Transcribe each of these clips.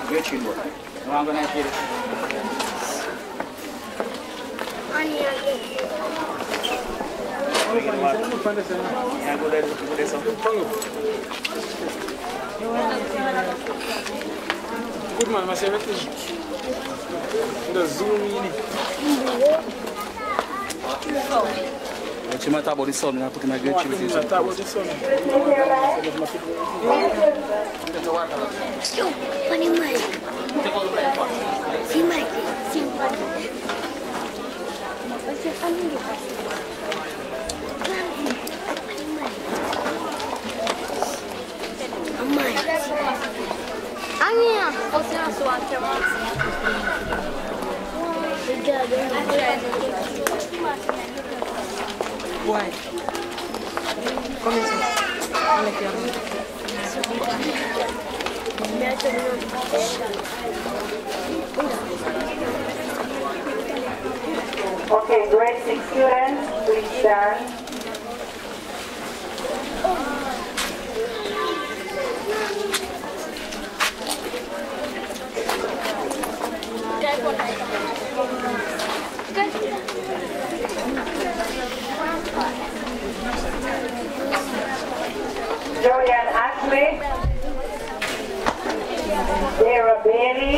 Great tune, boy. I'm going to hear it. Yeah, go there, so. Good man, mas everything. The zoom in. What you matter about the sun? I put in a great tune. What about the sun? Funny Mike. See Mike. See Mike. What's your funny? Ania, você na sua Why? Começa. Olha aqui, Okay, grade 6 students, please stand. Julian Ashley, Dara Bailey,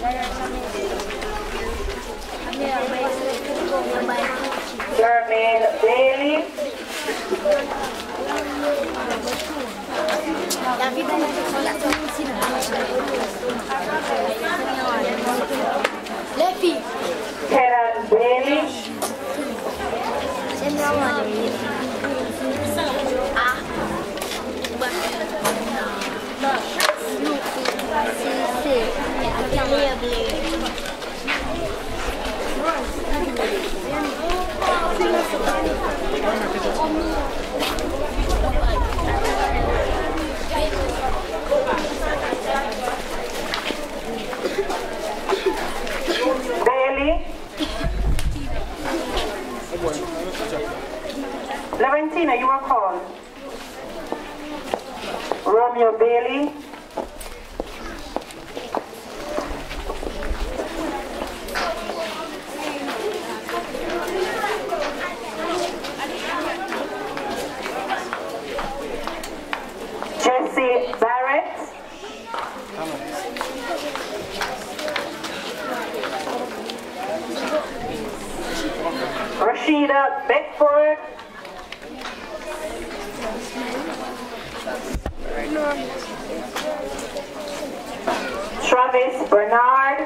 Jermaine Bailey, Kenan Bailey, Bailey, Leventina, you are called. Romeo Bailey, Jesse Barrett, Rashida Beckford, Travis Bernard,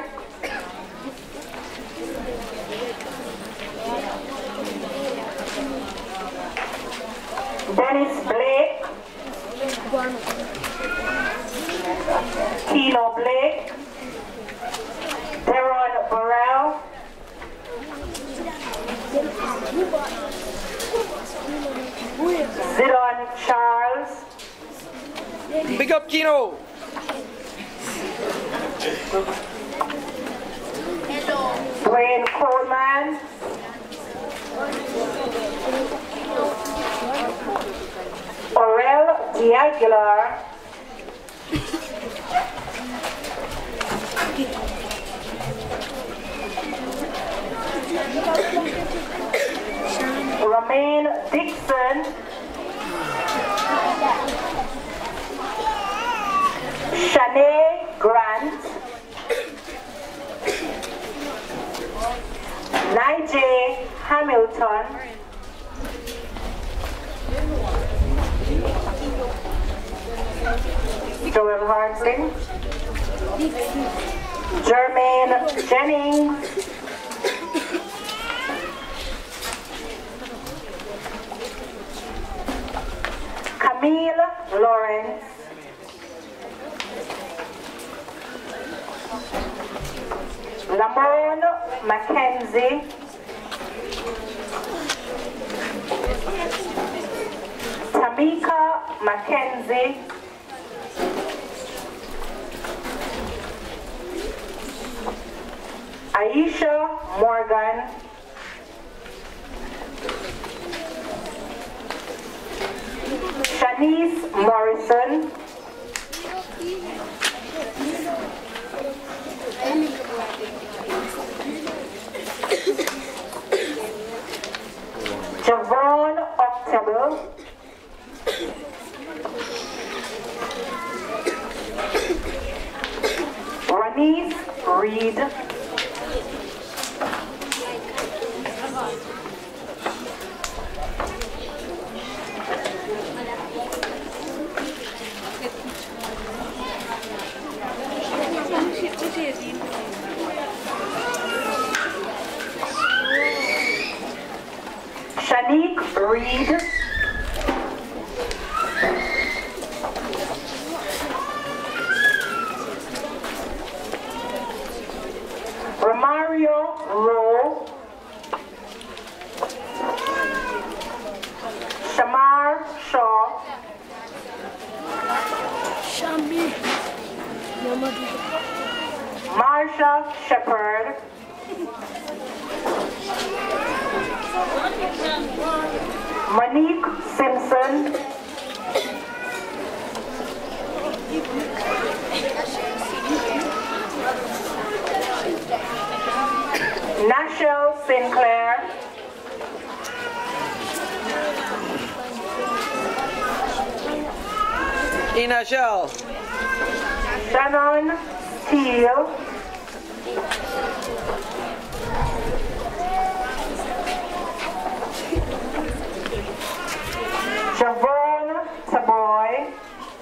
Dennis Blake, Kilo Blake, Deron Burrell, Zidon Charles, Big up Kino. Dwayne Coleman, Aurel D'Aguilar, Romaine Dixon, Shanae Grant, Nigel Hamilton, Joel Hartley, Jermaine Jennings, Camille Lawrence, Lamone Mackenzie, Tamika Mackenzie, Aisha Morgan, Shanice Morrison, Janice Reed. Shanique Reed. Romario Rowe. Shamar Shaw. Shami. Marsha Shepherd. Monique Simpson. Nashelle Sinclair. Ina Shell. Shannon Steele. Javon Taboy.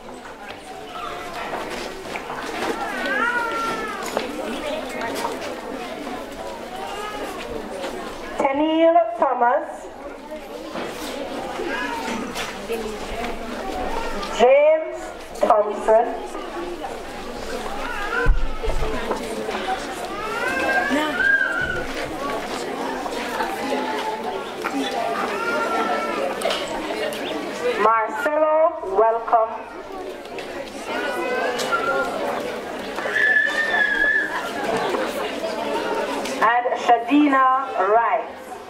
Tennille Thomas. James Thompson. Marcelo, welcome. And Shadina Wright.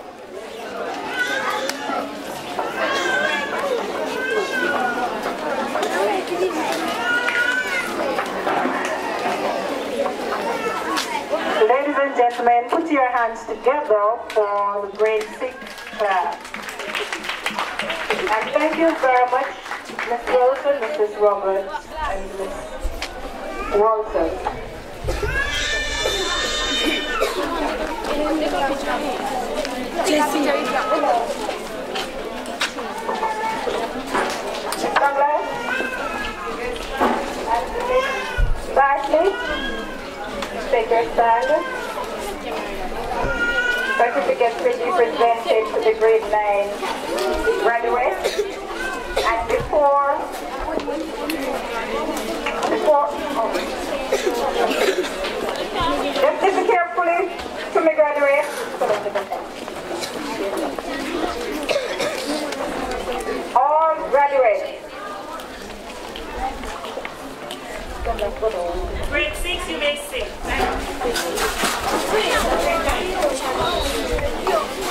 Ladies and gentlemen, put your hands together for the grade 6 class. And thank you very much, Ms. Wilson, Mrs. Roberts, and Ms. Walton. Douglas? Bartley? Take your stand. Certificates will be presented to the grade 9 graduates. And before, just listen carefully to me graduates. All graduates. Grade 6, you may sit.